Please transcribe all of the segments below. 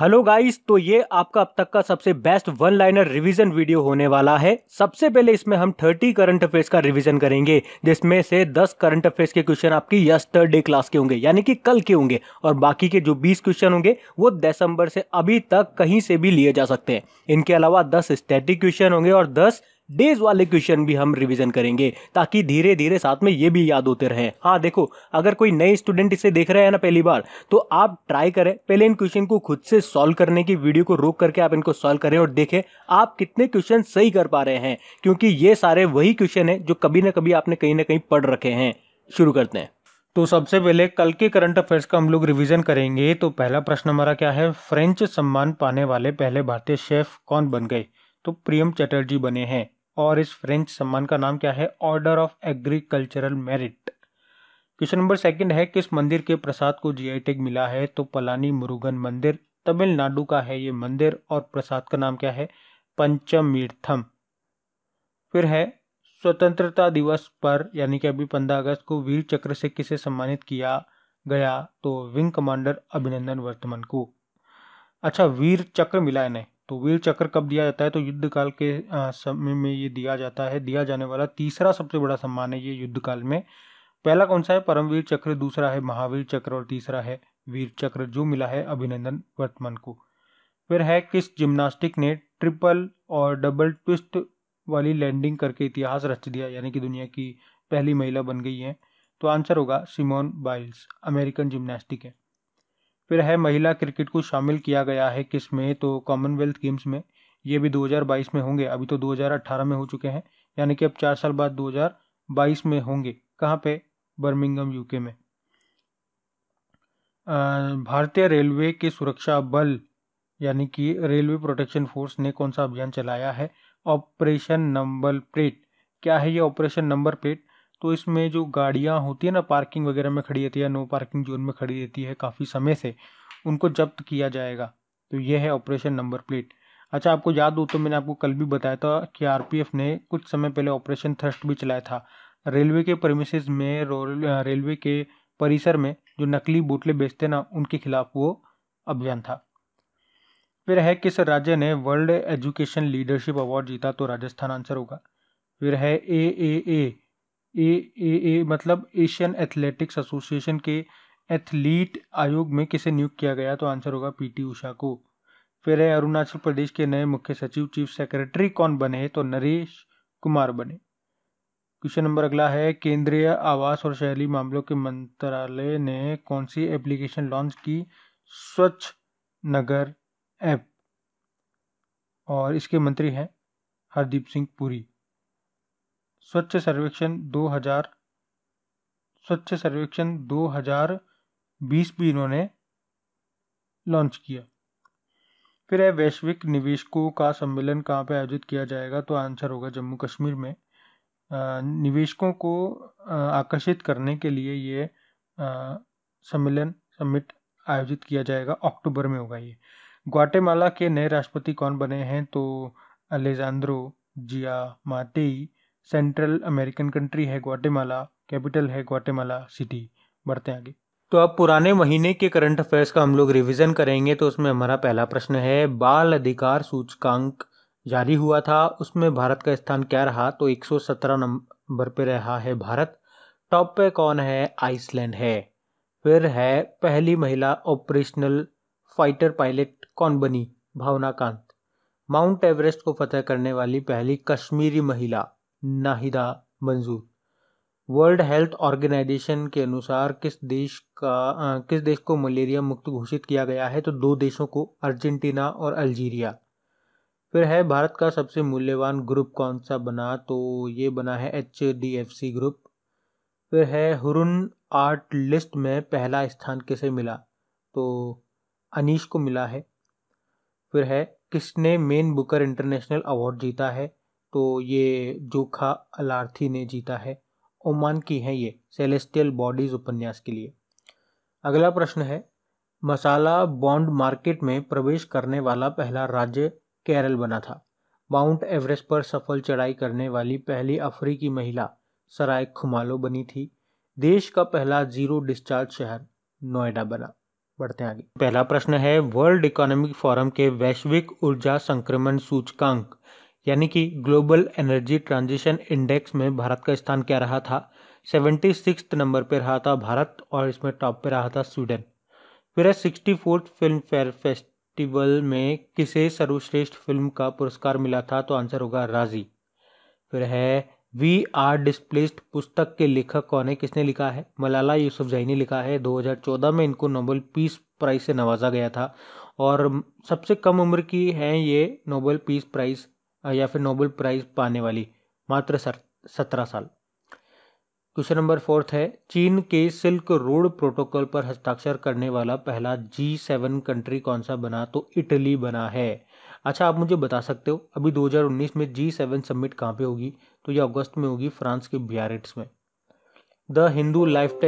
Hello guys, तो ये आपका अब तक का सबसे best one liner revision video होने वाला है। सबसे पहले इसमें हम 30 करंट अफेयर्स का रिवीजन करेंगे, जिसमें से 10 करंट अफेयर्स के क्वेश्चन आपकी यस्टरडे क्लास के होंगे, यानी कि कल के होंगे, और बाकी के जो 20 क्वेश्चन होंगे वो दिसंबर से अभी तक कहीं से भी लिए जा सकते हैं। इनके अलावा 10 स्टैटिक क्वेश्चन होंगे और 10 डेज वाले क्वेश्चन भी हम रिवीजन करेंगे, ताकि धीरे धीरे साथ में ये भी याद होते रहे। हाँ देखो, अगर कोई नए स्टूडेंट इसे देख रहे हैं ना पहली बार, तो आप ट्राई करें पहले इन क्वेश्चन को खुद से सॉल्व करने की, वीडियो को रोक करके आप इनको सॉल्व करें और देखें आप कितने क्वेश्चन सही कर पा रहे हैं, क्योंकि ये सारे वही क्वेश्चन हैं जो कभी ना कभी आपने कहीं ना कहीं पढ़ रखे हैं। शुरू करते हैं। तो सबसे पहले कल के करंट अफेयर्स का हम लोग रिवीजन करेंगे। तो पहला प्रश्न हमारा क्या है, फ्रेंच सम्मान पाने वाले पहले भारतीय शेफ कौन बन गए? तो प्रियम चटर्जी बने हैं। और इस फ्रेंच सम्मान का नाम क्या है? Order of agricultural merit. Question number second है, किस मंदिर के प्रसाद को जीआई टैग मिला है? तो पलानी मुरुगन मंदिर, तमिलनाडु का है ये मंदिर, और प्रसाद का नाम क्या है? पंचमीर्थम। फिर है, स्वतंत्रता दिवस पर यानी कि अभी 15 अगस्त को वीर चक्र से किसे सम्मानित किया गया? तो विंग कमांडर अभिनंदन वर्तमान को। अच्छा, वीर चक्र मिला है नहीं, तो वीर चक्र कब दिया जाता है? तो युद्ध काल के समय में ये दिया जाता है। दिया जाने वाला तीसरा सबसे बड़ा सम्मान है ये युद्ध काल में। पहला कौन सा है? परमवीर चक्र, दूसरा है महावीर चक्र, और तीसरा है वीर चक्र, जो मिला है अभिनंदन वर्तमान को। फिर है, किस जिम्नास्टिक ने ट्रिपल और डबल ट्विस्ट वाली लैंडिंग करके इतिहास रच दिया, यानी कि दुनिया की पहली महिला बन गई है? तो आंसर होगा सिमोन बाइल्स, अमेरिकन जिम्नास्टिक है। फिर है, महिला क्रिकेट को शामिल किया गया है किस में? तो कॉमनवेल्थ गेम्स में। ये भी 2022 में होंगे, अभी तो 2018 में हो चुके हैं, यानी कि अब 4 साल बाद 2022 में होंगे। कहाँ पे? बर्मिंघम यूके में। भारतीय रेलवे के सुरक्षा बल यानी कि रेलवे प्रोटेक्शन फोर्स ने कौन सा अभियान चलाया है? Operation number plate. क्या है ये ऑपरेशन नंबर प्लेट? तो इसमें जो गाड़ियां होती है ना, पार्किंग वगैरह में खड़ी रहती है, नो पार्किंग जोन में खड़ी रहती है काफ़ी समय से, उनको जब्त किया जाएगा। तो ये है ऑपरेशन नंबर प्लेट। अच्छा, आपको याद हो तो मैंने आपको कल भी बताया था कि आरपीएफ ने कुछ समय पहले ऑपरेशन थ्रस्ट भी चलाया था। रेलवे के प्रेमिसेस में, रेलवे के परिसर में जो नकली बोतलें बेचते ना, उनके खिलाफ वो अभियान था। फिर है, किस राज्य ने वर्ल्ड एजुकेशन लीडरशिप अवार्ड जीता? तो राजस्थान आंसर होगा। फिर है, ए मतलब एशियन एथलेटिक्स एसोसिएशन के एथलीट आयोग में किसे नियुक्त किया गया? तो आंसर होगा पीटी उषा को। फिर है, अरुणाचल प्रदेश के नए मुख्य सचिव चीफ सेक्रेटरी कौन बने? तो नरेश कुमार बने। क्वेश्चन नंबर अगला है, केंद्रीय आवास और शहरी मामलों के मंत्रालय ने कौन सी एप्लीकेशन लॉन्च की? स्वच्छ नगर ऐप, और इसके मंत्री हैं हरदीप सिंह पुरी। स्वच्छ सर्वेक्षण 2020 भी इन्होंने लॉन्च किया। फिर है, वैश्विक निवेशकों का सम्मेलन कहाँ पे आयोजित किया जाएगा? तो आंसर होगा जम्मू कश्मीर में। निवेशकों को आकर्षित करने के लिए ये समिट आयोजित किया जाएगा, अक्टूबर में होगा ये। ग्वाटेमाला के नए राष्ट्रपति कौन बने हैं? तो Alejandro Giammattei. Central American country है ग्वाटेमाला, कैपिटल है ग्वाटेमाला सिटी। बढ़ते हैं आगे। तो अब पुराने महीने के करंट अफेयर्स का हम लोग रिवीजन करेंगे। तो उसमें हमारा पहला प्रश्न है, बाल अधिकार सूचकांक जारी हुआ था, उसमें भारत का स्थान क्या रहा? तो 117 नंबर पे रहा है भारत। टॉप पे कौन है? आइसलैंड है। फिर है, पहली महिला ऑपरेशनल फाइटर पायलट कौन बनी? भावना कांत। माउंट एवरेस्ट को फतह करने वाली पहली कश्मीरी महिला नाहिदा मंजूर। वर्ल्ड हेल्थ ऑर्गेनाइजेशन के अनुसार किस देश को मलेरिया मुक्त घोषित किया गया है? तो 2 देशों को, अर्जेंटीना और अल्जीरिया। फिर है, भारत का सबसे मूल्यवान ग्रुप कौन सा बना? तो ये बना है HDFC ग्रुप। फिर है, हुरुन आर्ट लिस्ट में पहला स्थान किसे मिला? तो अनीश को मिला है। फिर है, किसने मेन बुकर इंटरनेशनल अवार्ड जीता है? तो ये जोखा अलार्थी ने जीता है, ओमान की है ये, सेलेस्टियल बॉडीज उपन्यास के लिए। अगला प्रश्न है, मसाला बॉन्ड मार्केट में प्रवेश करने वाला पहला राज्य केरल बना था। माउंट एवरेस्ट पर सफल चढ़ाई करने वाली पहली अफ्रीकी महिला सराय खुमालो बनी थी। देश का पहला जीरो डिस्चार्ज शहर नोएडा बना। बढ़ते हैं आगे। पहला प्रश्न है, वर्ल्ड इकोनॉमिक फोरम के वैश्विक ऊर्जा संक्रमण सूचकांक यानी कि ग्लोबल एनर्जी ट्रांजिशन इंडेक्स में भारत का स्थान क्या रहा था? 76 नंबर पे रहा था भारत, और इसमें टॉप पे रहा था स्वीडन। फिर है 64th फिल्म फेयर फेस्टिवल में किसे सर्वश्रेष्ठ फिल्म का पुरस्कार मिला था? तो आंसर होगा राजी। फिर है वी आर डिस्प्लेस्ड पुस्तक के लेखक कौन है? किसने लिखा है? मलाला यूसुफजई ने लिखा है। 2014 में इनको नोबेल पीस प्राइज से नवाजा गया था, और सबसे कम उम्र की हैं ये नोबेल पीस प्राइज या फिर नोबेल प्राइज पाने वाली, मात्र 17 साल। क्वेश्चन नंबर 4 है, चीन के सिल्क रोड प्रोटोकॉल पर हस्ताक्षर करने वाला पहला G7 कंट्री कौन सा बना? तो इटली बना है। अच्छा, आप मुझे बता सकते हो अभी 2019 में G7 समिट कहाँ पे होगी? तो ये अगस्त में होगी, फ्रांस के बियारिट्स में। The Hindu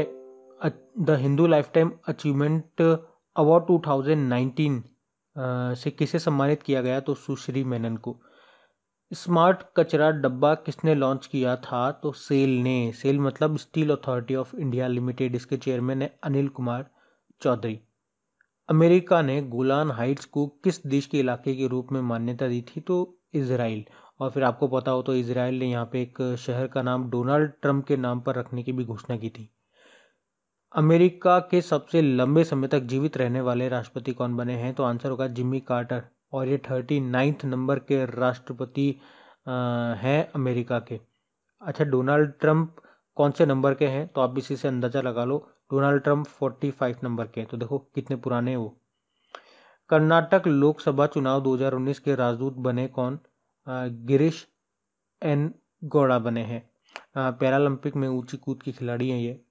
lifetime achievement award 2019 से किसे सम्मानित किया गया? तो सुश्री मेनन को। स्मार्ट कचरा डब्बा किसने लॉन्च किया था? तो सेल ने। सेल मतलब steel authority of India limited, इसके चेयरमैन है अनिल कुमार चौधरी। अमेरिका ने गोलान हाइट्स को किस देश के इलाके के रूप में मान्यता दी थी? तो इजराइल। और फिर आपको पता हो तो इजराइल ने यहाँ पे एक शहर का नाम डोनाल्ड ट्रंप के नाम पर रखने की भी घोषणा की थी। अमेरिका के सबसे लंबे समय तक जीवित रहने वाले राष्ट्रपति कौन बने हैं? तो आंसर होगा जिमी कार्टर, और ये 39 नंबर के राष्ट्रपति हैं अमेरिका के। अच्छा, डोनाल्ड ट्रंप कौन से नंबर के हैं? तो आप इसी से अंदाजा लगा लो। डोनाल्ड ट्रंप 45 नंबर के हैं, तो देखो कितने पुराने हैं वो। कर्नाटक लोकसभा चुनाव 2019 के राजदूत बने कौन? गिरीश एन गौड़ा बने हैं। पैरालंपिक में ऊंची कूद की खिलाड़ी हैं ये।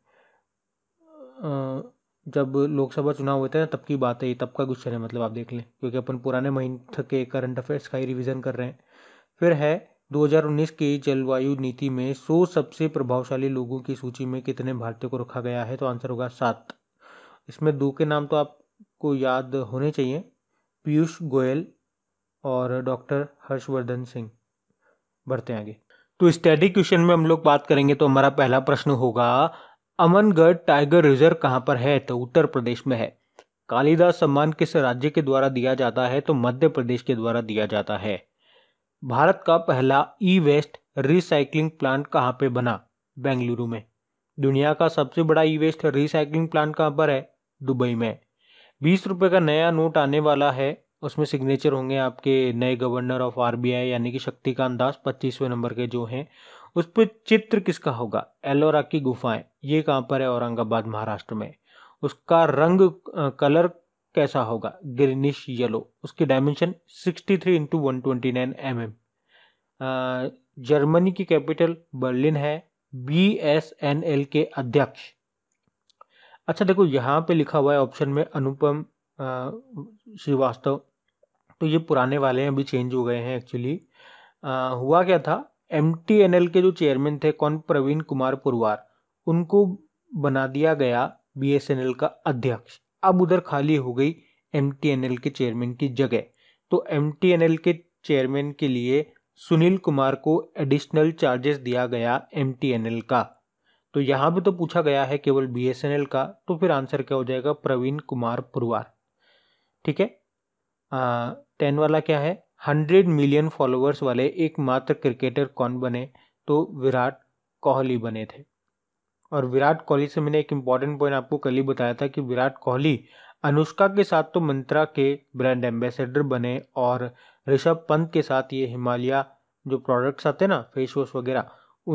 जब लोकसभा चुनाव होते हैं तब की बात है ये, तब का क्वेश्चन है, मतलब आप देख लें, क्योंकि अपन पुराने महीने के करंट अफेयर्स का ही रिवीजन कर रहे हैं। फिर है 2019 की जलवायु नीति में 100 सबसे प्रभावशाली लोगों की सूची में कितने भारतीयों को रखा गया है? तो आंसर होगा 7। इसमें 2 के नाम तो आपको याद होने चाहिए, पीयूष गोयल और डॉक्टर हर्षवर्धन सिंह। बढ़ते हैं आगे। तो स्टैटिक क्वेश्चन में हम लोग बात करेंगे, तो हमारा पहला प्रश्न होगा, अमनगढ़ टाइगर रिजर्व कहाँ पर है? तो उत्तर प्रदेश में है। कालिदास सम्मान किस राज्य के द्वारा दिया जाता है? तो मध्य प्रदेश के द्वारा दिया जाता है। भारत का पहला ई वेस्ट रिसाइकलिंग प्लांट कहाँ पे बना? बेंगलुरु में। दुनिया का सबसे बड़ा ई वेस्ट रिसाइकलिंग प्लांट कहाँ पर है? दुबई में। 20 रुपए का नया नोट आने वाला है, उसमें सिग्नेचर होंगे आपके नए गवर्नर ऑफ आरबीआई यानी कि शक्तिकांत दास, 25वें नंबर के जो हैं। उस पर चित्र किसका होगा? एलोरा की गुफाएं। ये कहाँ पर है? औरंगाबाद महाराष्ट्र में। उसका रंग कलर कैसा होगा? Greenish yellow. उसकी डायमेंशन 63 × 129 mm। जर्मनी की कैपिटल बर्लिन है। BSNL के अध्यक्ष। अच्छा देखो, यहाँ पे लिखा हुआ है ऑप्शन में अनुपम श्रीवास्तव, तो ये पुराने वाले हैं, अभी चेंज हो गए हैं एक्चुअली। हुआ क्या था, MTNL के जो चेयरमैन थे कौन? प्रवीण कुमार पुरवार, उनको बना दिया गया BSNL का अध्यक्ष। अब उधर खाली हो गई MTNL के चेयरमैन की जगह, तो MTNL के चेयरमैन के लिए सुनील कुमार को एडिशनल चार्जेस दिया गया MTNL का। तो यहाँ पे तो पूछा गया है केवल BSNL का, तो फिर आंसर क्या हो जाएगा? प्रवीण कुमार पुरवार। ठीक है। 10 वाला क्या है? 100 मिलियन फॉलोअर्स वाले एकमात्र क्रिकेटर कौन बने? तो विराट कोहली बने थे। और विराट कोहली से मैंने एक इंपॉर्टेंट पॉइंट आपको कल ही बताया था कि विराट कोहली अनुष्का के साथ तो मंत्रा के ब्रांड एम्बेसडर बने, और ऋषभ पंत के साथ ये हिमालय जो प्रोडक्ट्स आते हैं ना, फेस वॉश वगैरह,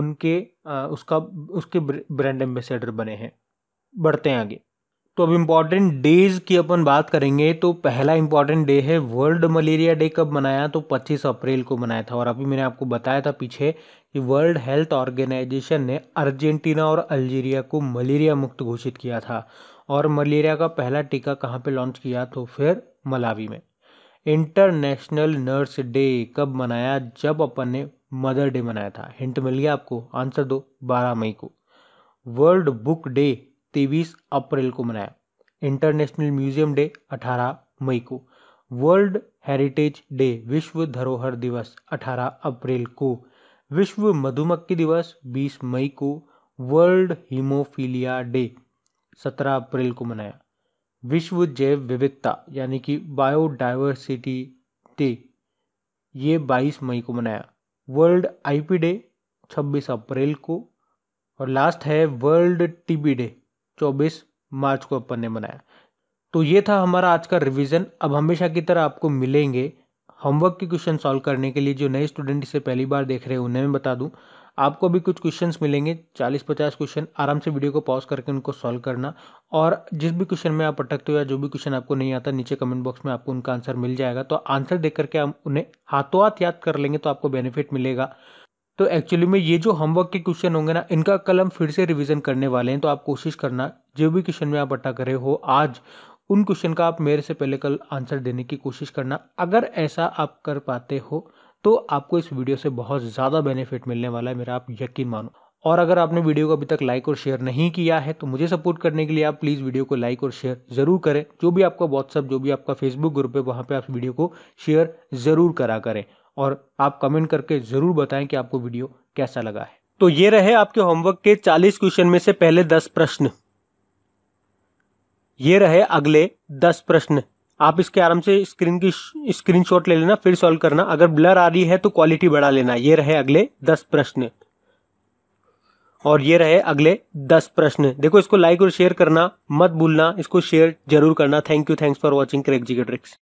उसके ब्रांड एम्बेसडर बने हैं। बढ़ते हैं आगे। तो अब इम्पॉर्टेंट डेज की अपन बात करेंगे, तो पहला इम्पॉर्टेंट डे है वर्ल्ड मलेरिया डे। कब मनाया? तो 25 अप्रैल को मनाया था। और अभी मैंने आपको बताया था पीछे कि वर्ल्ड हेल्थ ऑर्गेनाइजेशन ने अर्जेंटीना और अल्जीरिया को मलेरिया मुक्त घोषित किया था। और मलेरिया का पहला टीका कहाँ पे लॉन्च किया? तो फिर मलावी में। इंटरनेशनल नर्स डे कब मनाया? जब अपन ने मदर डे मनाया था। हिंट मिल गया आपको? आंसर दो। 12 मई को। वर्ल्ड बुक डे 23 अप्रैल को मनाया। इंटरनेशनल म्यूजियम डे 18 मई को। वर्ल्ड हेरिटेज डे विश्व धरोहर दिवस 18 अप्रैल को। विश्व मधुमक्खी दिवस 20 मई को। वर्ल्ड हीमोफीलिया डे 17 अप्रैल को मनाया। विश्व जैव विविधता यानी कि बायोडाइवर्सिटी डे, ये 22 मई को मनाया। वर्ल्ड आईपी डे 26 अप्रैल को, और लास्ट है वर्ल्ड टीबी डे 24 मार्च को अपन ने मनाया। तो ये था हमारा आज का रिवीजन। अब हमेशा की तरह आपको मिलेंगे होमवर्क के क्वेश्चन सॉल्व करने के लिए। जो नए स्टूडेंट इसे पहली बार देख रहे हैं उन्हें मैं बता दूं, आपको भी कुछ क्वेश्चंस मिलेंगे, 40-50 क्वेश्चन। आराम से वीडियो को पॉज करके उनको सॉल्व करना, और जिस भी क्वेश्चन में आप अटकते हो या जो भी क्वेश्चन आपको नहीं आता, नीचे कमेंट बॉक्स में आपको उनका आंसर मिल जाएगा। तो आंसर देख करके हम उन्हें हाथों हाथ याद कर लेंगे तो आपको बेनिफिट मिलेगा। तो एक्चुअली में ये जो होमवर्क के क्वेश्चन होंगे ना, इनका कल हम फिर से रिवीजन करने वाले हैं। तो आप कोशिश करना जो भी क्वेश्चन में आप अटक रहे हो आज, उन क्वेश्चन का आप मेरे से पहले कल आंसर देने की कोशिश करना। अगर ऐसा आप कर पाते हो तो आपको इस वीडियो से बहुत ज़्यादा बेनिफिट मिलने वाला है, मेरा आप यकीन मानो। और अगर आपने वीडियो को अभी तक लाइक और शेयर नहीं किया है तो मुझे सपोर्ट करने के लिए आप प्लीज़ वीडियो को लाइक और शेयर ज़रूर करें। जो भी आपका व्हाट्सअप, जो भी आपका फेसबुक ग्रुप है, वहाँ पर आप वीडियो को शेयर ज़रूर करा करें, और आप कमेंट करके ज़रूर बताएं कि आपको वीडियो कैसा लगा है। तो ये रहे आपके होमवर्क के 40 क्वेश्चन में से पहले 10 प्रश्न। ये रहे अगले 10 प्रश्न। आप इसके आराम से स्क्रीनशॉट ले लेना, फिर सॉल्व करना। अगर ब्लर आ रही है तो क्वालिटी बढ़ा लेना। ये रहे अगले 10 प्रश्न, और ये रहे अगले 10 प्रश्न। देखो, इसको लाइक और शेयर करना मत भूलना, इसको शेयर जरूर करना। Thank you, thanks for watching crack G K tricks.